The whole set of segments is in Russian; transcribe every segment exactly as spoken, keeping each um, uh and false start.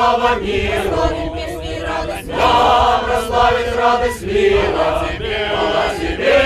слава миру, нам прославить радость мира. Хвала тебе,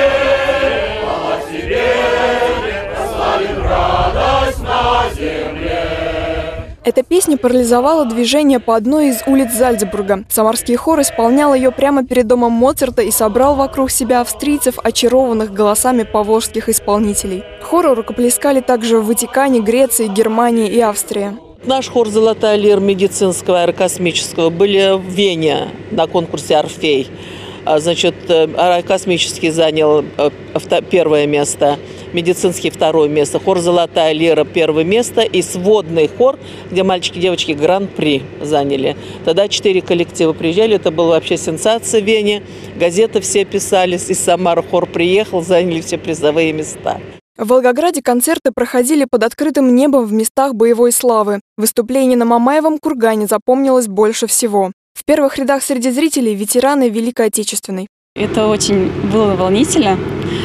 хвала тебе, прославим радость на земле. Эта песня парализовала движение по одной из улиц Зальцбурга. Самарский хор исполнял ее прямо перед домом Моцарта и собрал вокруг себя австрийцев, очарованных голосами поволжских исполнителей. Хору рукоплескали также в Ватикане, Греции, Германии и Австрии. Наш хор «Золотая лира» медицинского аэрокосмического были в Вене на конкурсе «Орфей». Значит, аэрокосмический занял первое место, медицинский второе место, хор «Золотая лира» первое место и сводный хор, где мальчики и девочки гран-при заняли. Тогда четыре коллектива приезжали, это была вообще сенсация в Вене. Газеты все писали, из Самары хор приехал, заняли все призовые места. В Волгограде концерты проходили под открытым небом в местах боевой славы. Выступление на Мамаевом кургане запомнилось больше всего. В первых рядах среди зрителей ветераны Великой Отечественной. Это очень было волнительно,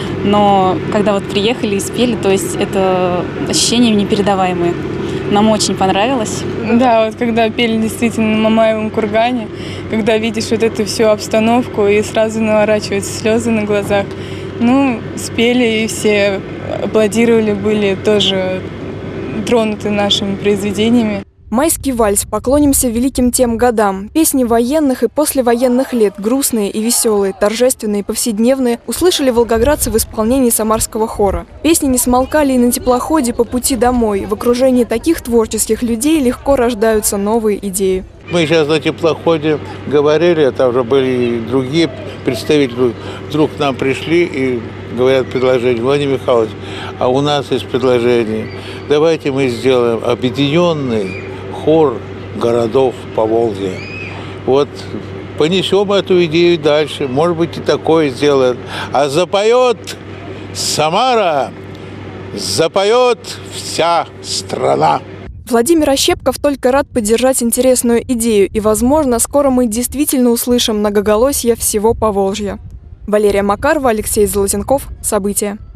но когда вот приехали и спели, то есть это ощущения непередаваемые. Нам очень понравилось. Да, вот когда пели действительно на Мамаевом кургане, когда видишь вот эту всю обстановку и сразу наворачиваются слезы на глазах. Ну, спели и все аплодировали, были тоже тронуты нашими произведениями. Майский вальс «Поклонимся великим тем годам». Песни военных и послевоенных лет, грустные и веселые, торжественные и повседневные, услышали волгоградцы в исполнении самарского хора. Песни не смолкали и на теплоходе по пути домой. В окружении таких творческих людей легко рождаются новые идеи. Мы сейчас на теплоходе говорили, там уже были и другие представители, вдруг к нам пришли и говорят предложение: Владимир Михайлович, а у нас есть предложение, давайте мы сделаем объединенный хор городов Поволжья. Вот понесем эту идею дальше, может быть и такое сделает. А запоет Самара, запоет вся страна. Владимир Ощепков только рад поддержать интересную идею, и, возможно, скоро мы действительно услышим многоголосье всего Поволжья. Валерия Макарова, Алексей Золотенков. События.